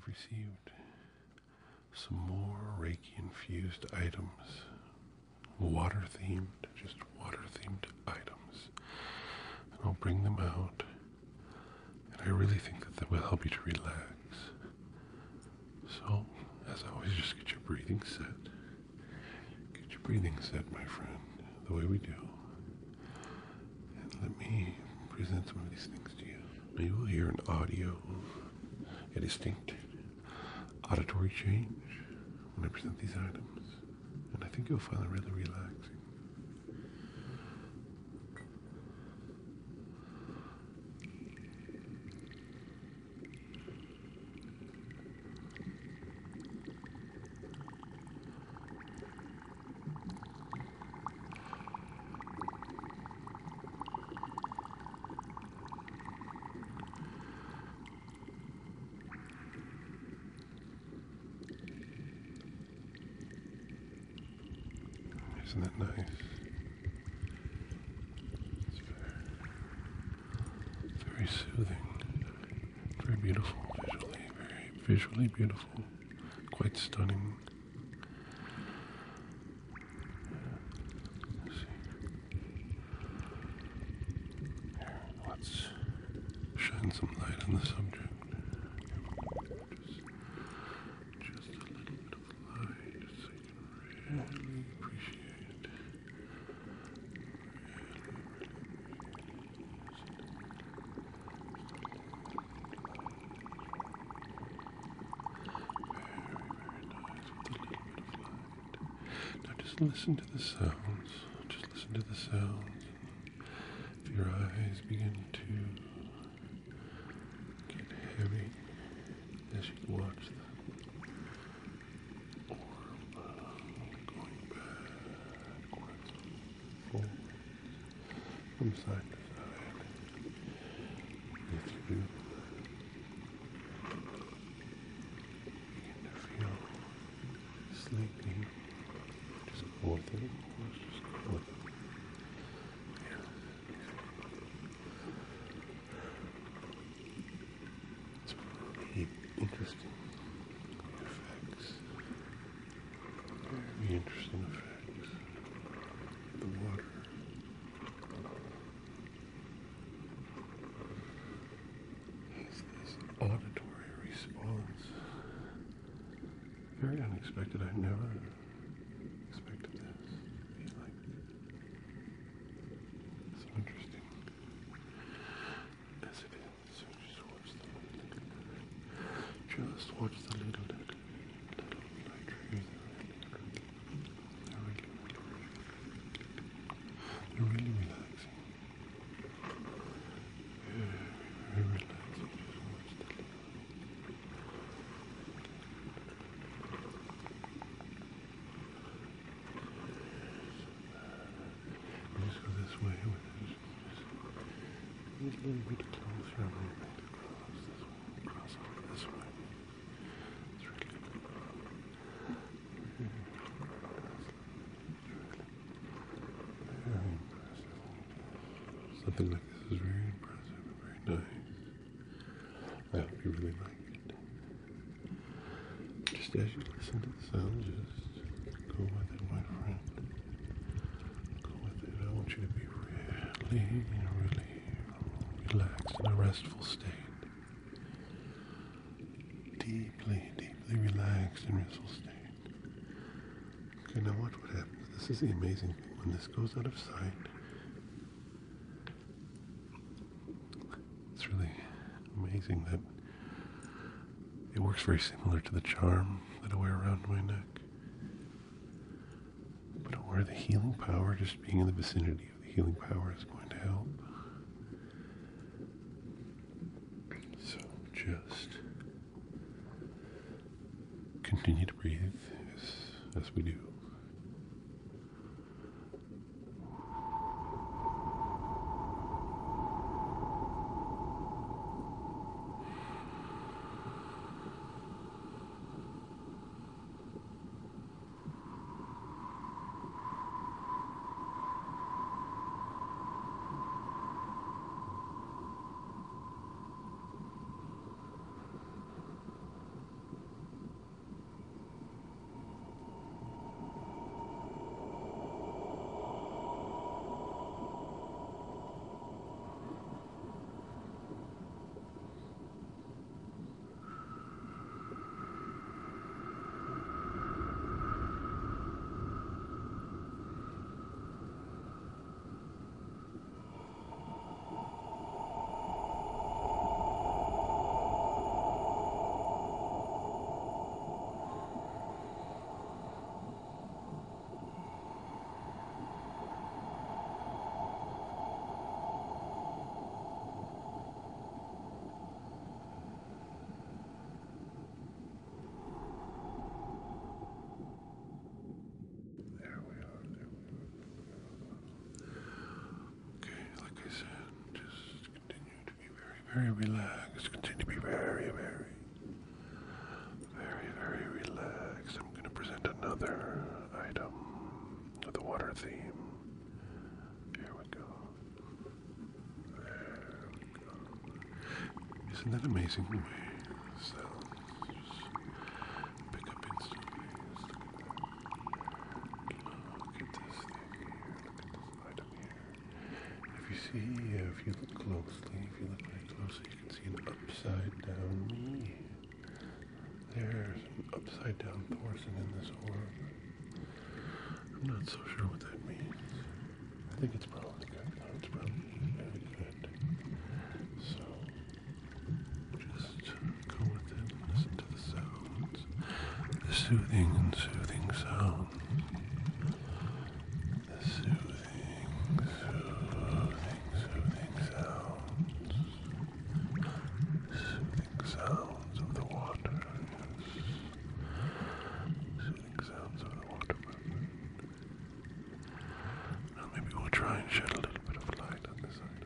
I've received some more Reiki infused items, water themed, just water themed items. And I'll bring them out. And I really think that they will help you to relax. So, as always, just get your breathing set. Get your breathing set, my friend, the way we do. And let me present some of these things to you. Now you will hear an audio, a distinct auditory change when I present these items. And I think you'll find it really relaxing. Isn't that nice? It's very soothing, very beautiful visually, very visually beautiful, quite stunning. Let's see. Here, let's shine some light on the subject. Just a little bit of light so you can really appreciate it. Just listen to the sounds. Just listen to the sounds. If your eyes begin to get heavy as you watch them, or going backwards, forwards, from side to side, if you begin to feel sleepy, just go with it. Just go with it. Yeah. It's really interesting effects. Very interesting effects. The water. Has this auditory response. Very unexpected. I never expected this to be like so interesting as it is. So just watch the little light rays. They're really relaxing. Very relaxing. Just watch the little. Just go this way with it. Just a little bit closer. A little bit across this way. Cross over this way. It's really good. Very impressive. Something like this is very impressive and very nice. I hope you really like it. Just as you listen to the sound, just go with it, my friend. Go with it. I want you to be really relaxed in a restful state. Deeply relaxed and restful state. Okay, now watch what happens. This is the amazing thing. When this goes out of sight, it's really amazing that it works very similar to the charm that I wear around my neck. But where the healing power, just being in the vicinity of the healing power, is going to help. So just continue to breathe as we do. very relaxed. Continue to be very, very, very, very relaxed. I'm going to present another item with a water theme. Here we go. There we go. Isn't that amazing the way sounds just pick up instantly? Look at this thing here. Look at this item here. If you see, if you look closely, if you look very closely, you can see an upside down me. There's an upside down portion in this orb. I'm not so sure what that means. I think it's probably good. No, it's probably very good. So, just go with it and listen to the sounds. The soothing and soothing sounds. The soothing, soothing sounds. Soothing sounds of the water. Soothing sounds of the water. Now maybe we'll try and shed a little bit of light on this item.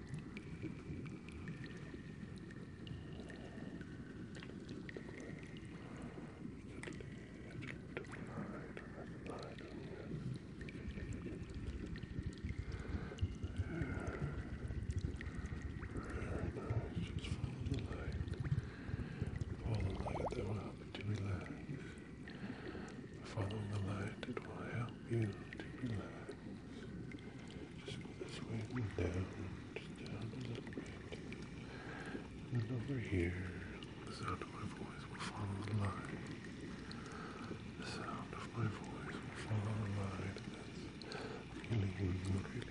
Following the light, it will help you to relax. Just go this way and down, just down a little bit. And over here, the sound of my voice will follow the light. The sound of my voice will follow the light, and that's really, really relaxing.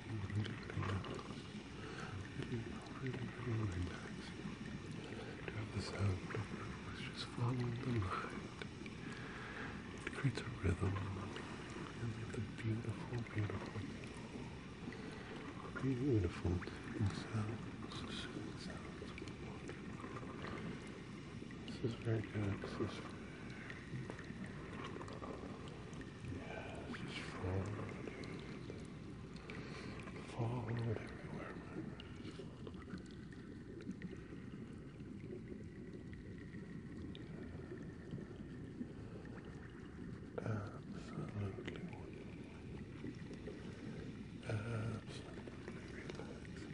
Really relaxing. To have the sound of my voice just follow the light. It creates a rhythm, and the beautiful, beautiful, beautiful sounds, soothing sounds of the water. This is very good. This is just forward, forward everywhere. Absolutely relaxing.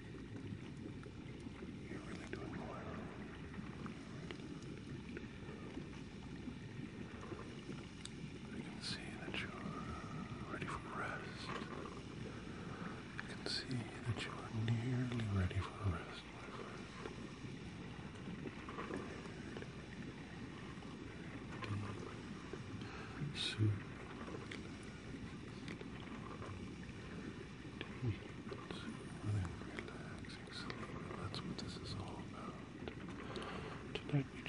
You're really doing well. I can see that you're ready for rest. I can see that you are nearly ready for rest, my friend. Soothing, relaxing sleep. That's what this is all about. Tonight we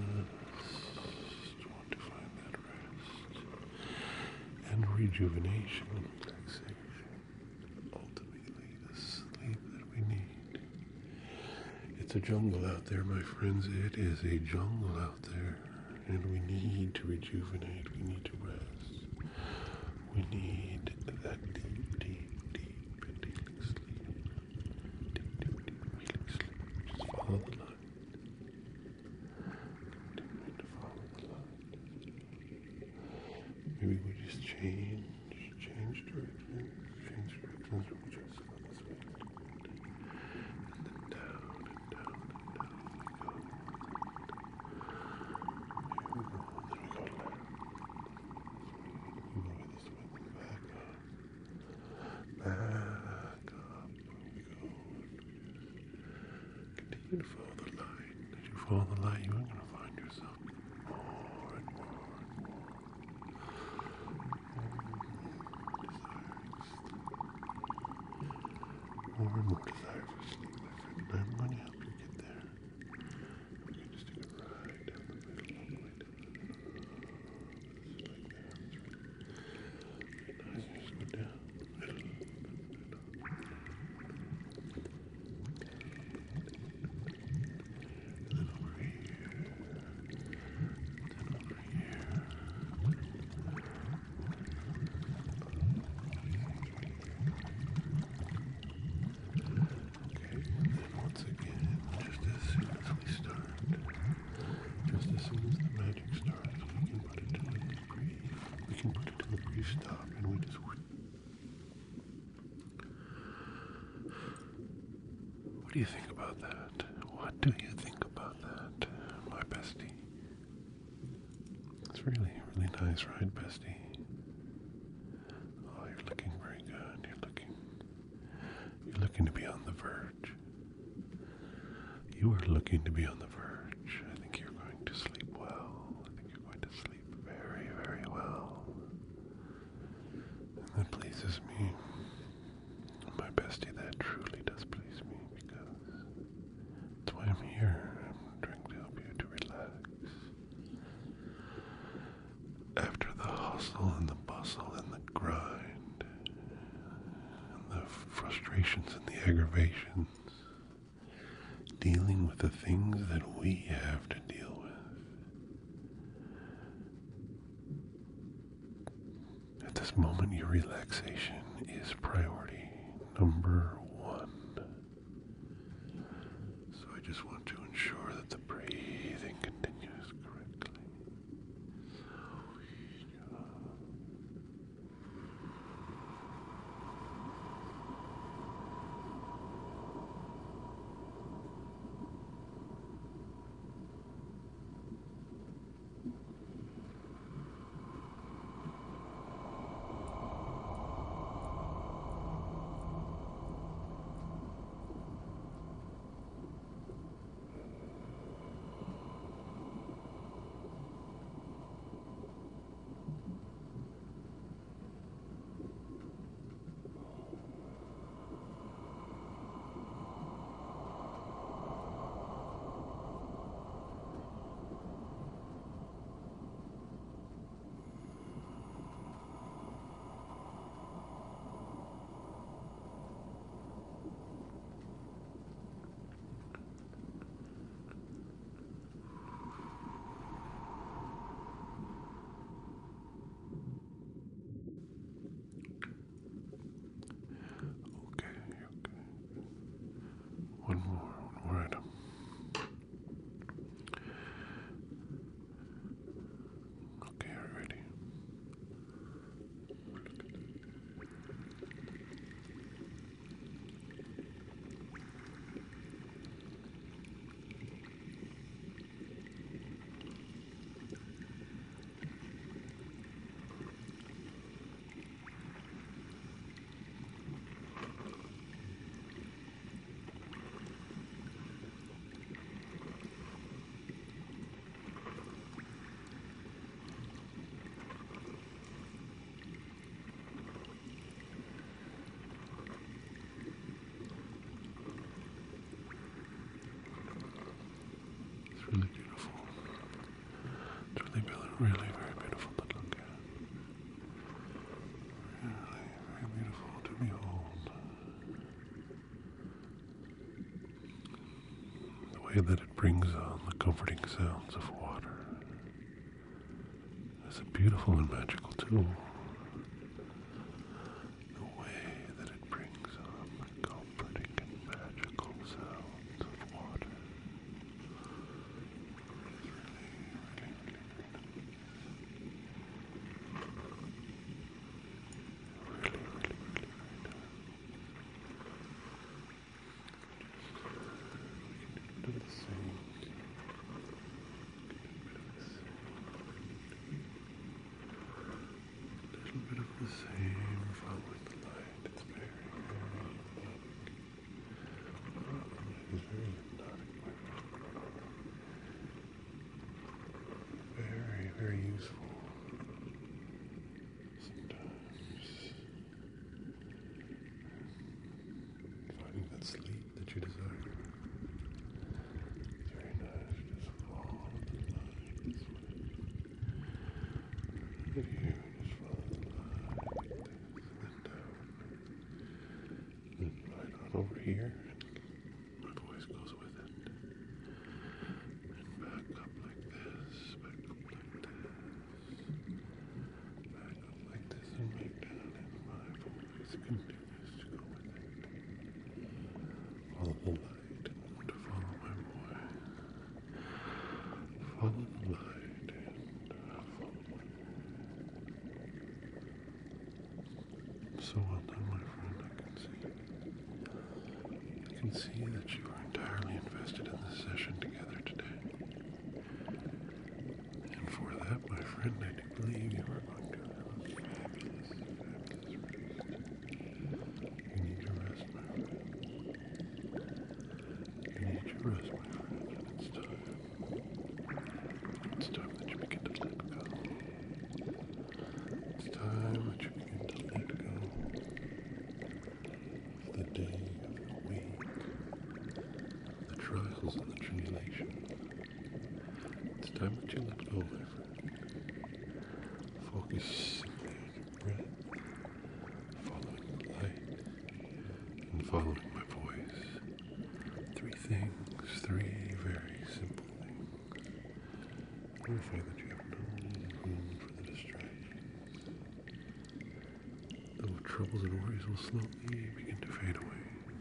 just want to find that rest and rejuvenation and relaxation. Ultimately, the sleep that we need. It's a jungle out there, my friends. It is a jungle out there. And we need to rejuvenate, we need to rest. We need that deep, deep, deep, healing sleep. Deep, deep, deep, healing sleep. Just follow the light. Continue to follow the light. Maybe we just change direction. Change directions. We just go this way. And then down and down and down we go. Then we go left. We go this way, back up. Back up. We go. Continue to follow the light. As you follow the light, you are going to find yourself more and more and more. More and more desire for sleep, my friend. And I'm going to help you get there. We can just take a ride down the middle, all the way down. Just like that. That's right. Nice. Just go down the middle. And then over here. do you think about that? What do you think about that, my bestie? It's really, really nice, right, bestie? Oh, you're looking very good. You're looking to be on the verge. You are looking to be on the verge. I think you're going to sleep well. I think you're going to sleep very, very well. And that pleases me. My bestie, that truly does please me because that's why I'm here. I'm trying to help you to relax. After the hustle and the bustle and the grind and the frustrations and the aggravations, dealing with the things that we have to deal with. At this moment, your relaxation is priority number one. So I just want to ensure that the breathing continues correctly. One more item. Okay, are you ready? Really beautiful. It's really very beautiful to look at. Really very beautiful to behold. The way that it brings on the comforting sounds of water is a beautiful and magical tool. The way that it brings on the comforting and magical sounds of water. Same, following the light. It's very, very hypnotic. It's very hypnotic. Very, very useful. Sometimes finding that sleep that you desire. It's very nice. Just follow the light this way. Right here. Over here, and my voice goes with it, and back up like this, back up like this, and back down, and my voice continues to go with it. Follow the light, and follow my voice. Follow the light, and follow my voice. relaxation. It's time that you let go, my friend. Focus simply on your breath, following the light, and following my voice. 3 things, 3 very simple things. Verify that you have no room for the distractions. The troubles and worries will slowly begin to fade away.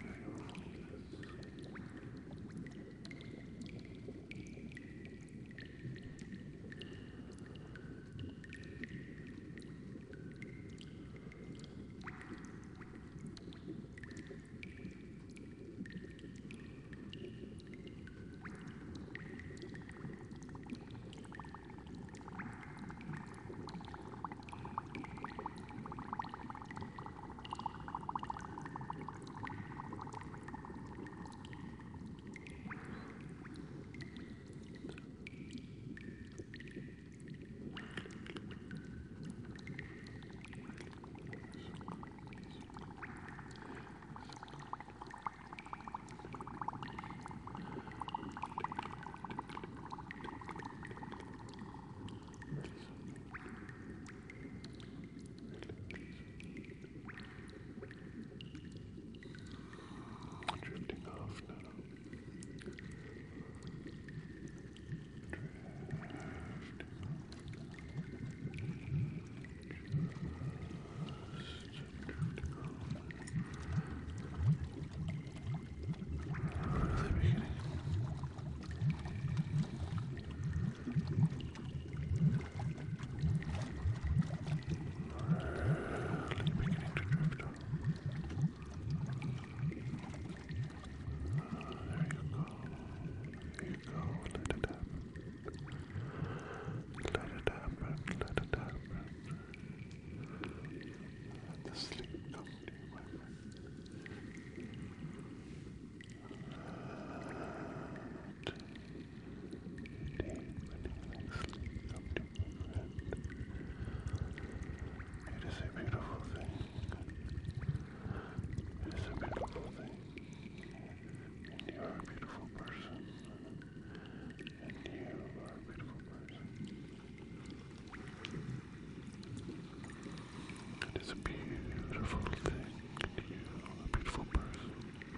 It's a beautiful thing. You are a beautiful person.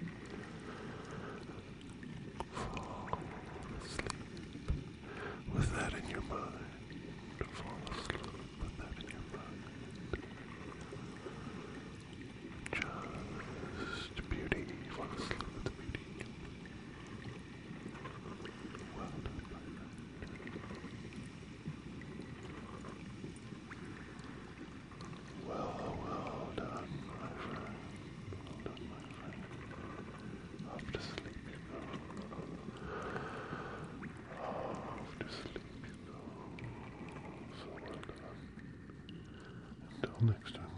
Fall asleep with that in your mind. Fall asleep with that in your mind. Just beauty. Fall asleep with the beauty in your mind. Well done, my friend. Well done, my friend. Well done, my friend. Off to sleep you go. Off to sleep you go. So well done. Until next time.